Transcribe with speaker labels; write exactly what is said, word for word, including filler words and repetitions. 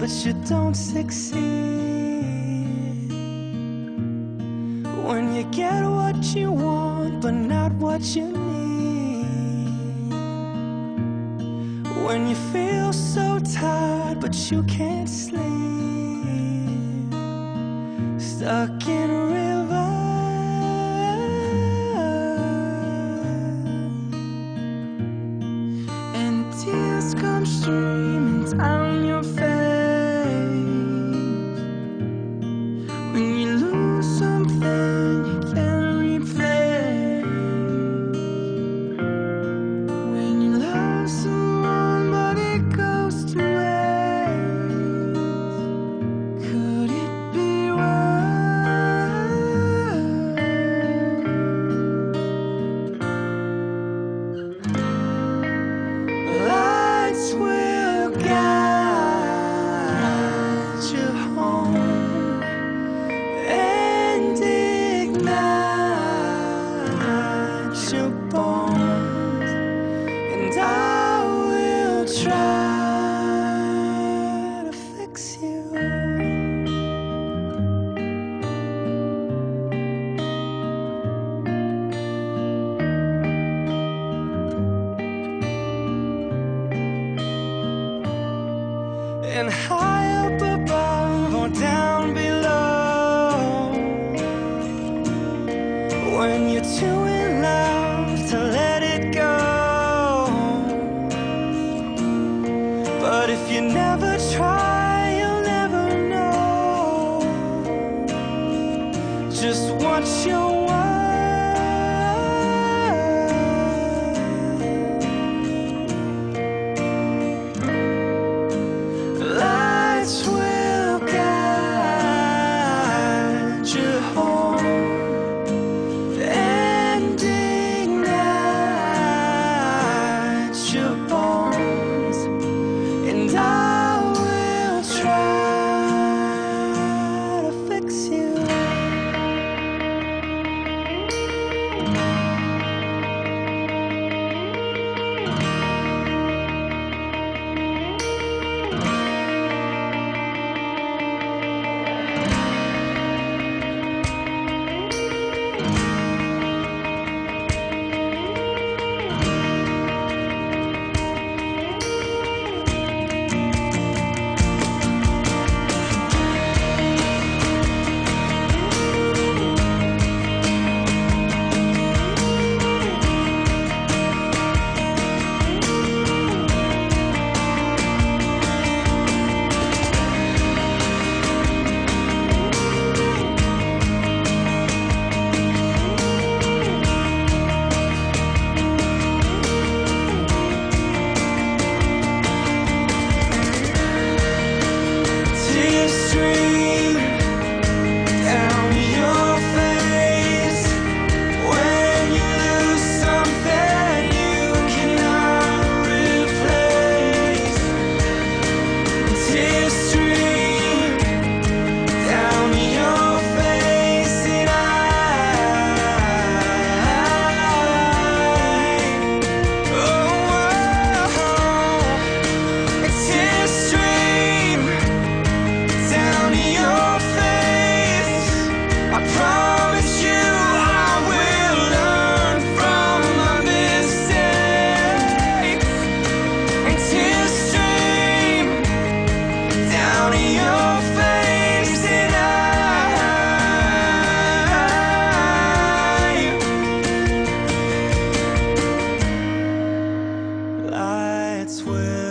Speaker 1: but you don't succeed. When you get what you want, but not what you need. When you feel so tired, but you can't sleep. Stuck in a river, and tears come streaming down your face. When you lose something you can't replace. When you love someone but it goes to waste. Could it be worse? Lights will guide you home and ignite your bones, and I will try to fix you. And high up above or down below, when you're too in love to let it go. But if you never try, you'll never know just what you're worth. Lights will guide you home and ignite your bones, and I will try to fix you. Lights will